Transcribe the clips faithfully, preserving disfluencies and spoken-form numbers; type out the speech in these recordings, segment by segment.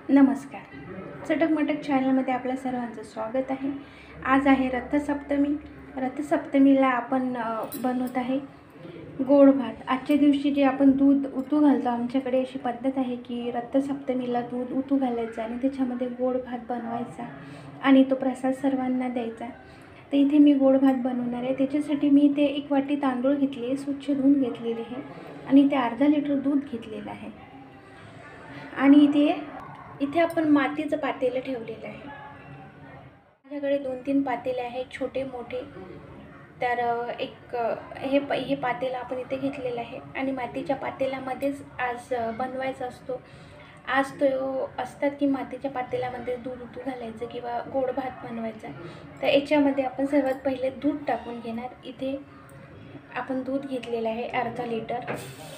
नमस्कार. चटक मटक चॅनलमध्ये आपल्या सर्वांचं स्वागत आहे. आज आहे रथसप्तमी. रथसप्तमीला आपण बनवत आहे गोड भात. आजच्या दिवशी जे आपण दूध उतू घालतो, आमच्याकडे अशी पद्धत आहे की रथसप्तमीला दूध उतू घालायचं आणि त्याच्यामध्ये गोड भात बनवायचा आणि तो प्रसाद सर्वांना द्यायचा. तर इथे मी गोड भात बनवणार आहे. त्याच्यासाठी मी इथे एक वाटी तांदूळ घेतले, स्वच्छ धुवून घेतलेले आहे आणि ते अर्धा लिटर दूध घेतलेलं आहे. आणि इथे इथे आपण मातीचं पातेलं ठेवलेलं आहे. माझ्याकडे दोन तीन पातेले आहेत, छोटे मोठे. तर एक हे हे पातेलं आपण इथे घेतलेलं आहे आणि मातीच्या पातेल्यामध्येच आज बनवायचा असतो. आज तो असतात की मातीच्या पातेल्यामध्ये दूध उतू घालायचं किंवा गोड भात बनवायचा. तर याच्यामध्ये आपण सर्वात पहिले दूध टाकून घेणार. इथे आपण दूध घेतलेलं आहे अर्धा लिटर.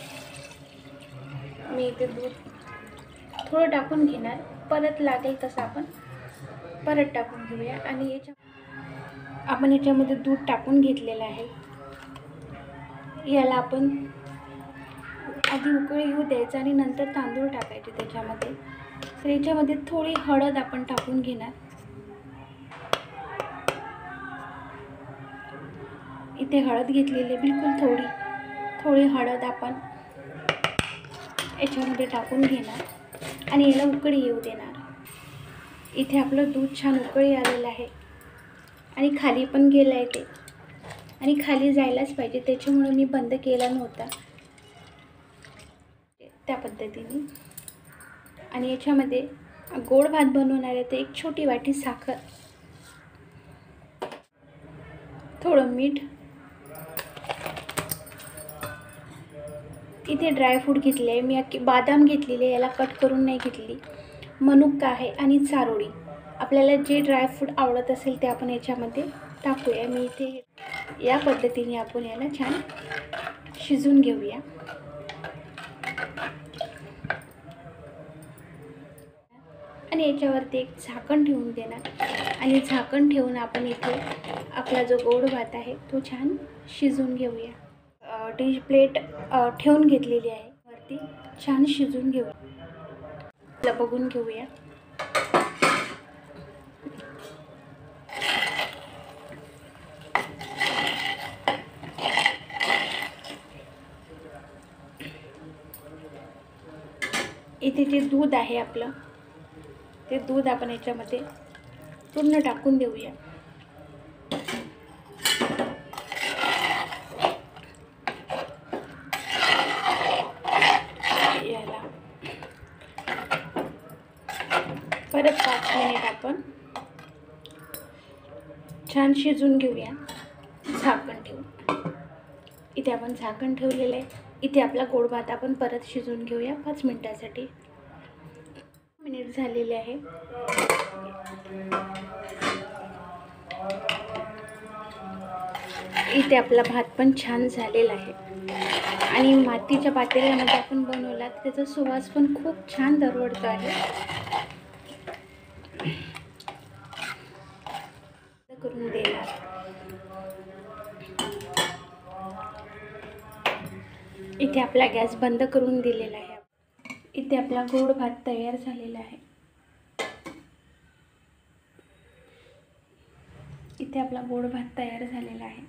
मी इथे दूध थोडं टाकून घेणार, परत लागेल तसं आपण परत टाकून घेऊया. आणि याच्या आपण याच्यामध्ये दूध टाकून घेतलेलं आहे. याला आपण आधी उकळी येऊ द्यायचं आणि नंतर तांदूळ टाकायचे त्याच्यामध्ये. तर याच्यामध्ये थोडी हळद आपण टाकून घेणार. इथे हळद घेतलेली बिलकुल थोडी थोडी हळद आपण याच्यामध्ये टाकून घेणार आणि याला उकळी येऊ देणार. इथे आपलं दूध छान उकळी आलेलं आहे आणि खाली पण गेलं आहे ते, आणि खाली जायलाच पाहिजे, त्याच्यामुळे मी बंद केला नव्हता त्या पद्धतीने. आणि याच्यामध्ये गोड भात बनवणार आहे. ते एक छोटी वाटी साखर, थोडं मीठ, इथे ड्रायफ्रूट घेतले आहे मी. अख्खी बादाम घेतलेले, याला कट करून नाही घेतली. मनुका आहे आणि चारोळी. आपल्याला जे ड्रायफ्रूट आवडत असेल ते आपण याच्यामध्ये टाकूया. मी इथे या पद्धतीने आपण याला छान शिजवून घेऊया. आणि याच्यावरती एक झाकण ठेवून देणार आणि झाकण ठेवून आपण इथे आपला जो गोड भात आहे तो छान शिजवून घेऊया. डिश प्लेट ठेवून घेतलेली आहे, वरती छान शिजवून घेऊया. बघून घेऊया. इथे जे दूध आहे आपलं, ते दूध आपण याच्यामध्ये पूर्ण टाकून देऊया. याला परत पाच मिनिट आपण छान शिजवून घेऊया झाकण ठेवून. इथे आपण झाकण ठेवलेलं आहे. इथे आपला गोड भात आपण परत शिजवून घेऊया पाच मिनिटासाठी. मिनिट झालेले आहे. इथे आपला भात पण छान झालेला आहे आणि मातीच्या पातेल्यामध्ये आपण बनवला, त्याचा सुवास पण खूप छान दरवळतो आहे. करून देणार. इथे आपला गॅस बंद करून दिलेला आहे. इथे आपला गोड भात तयार झालेला आहे. इथे आपला गोड भात तयार झालेला आहे.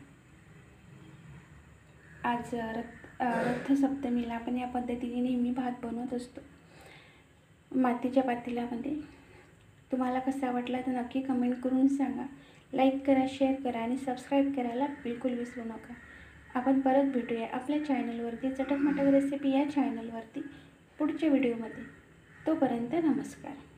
आज रथ रथसप्तमीला आपण या पद्धतीने नेहमी भात बनवत असतो मातीच्या पातेल्यामध्ये. तुम्हाला कसा वाटला तर नक्की कमेंट करून सांगा. लाईक करा, शेअर करा आणि सबस्क्राईब करायला बिलकुल विसरू नका. आपण परत भेटूया आपल्या चॅनलवरती, चटक मटक रेसिपी या चॅनलवरती पुढच्या व्हिडिओमध्ये. तोपर्यंत नमस्कार.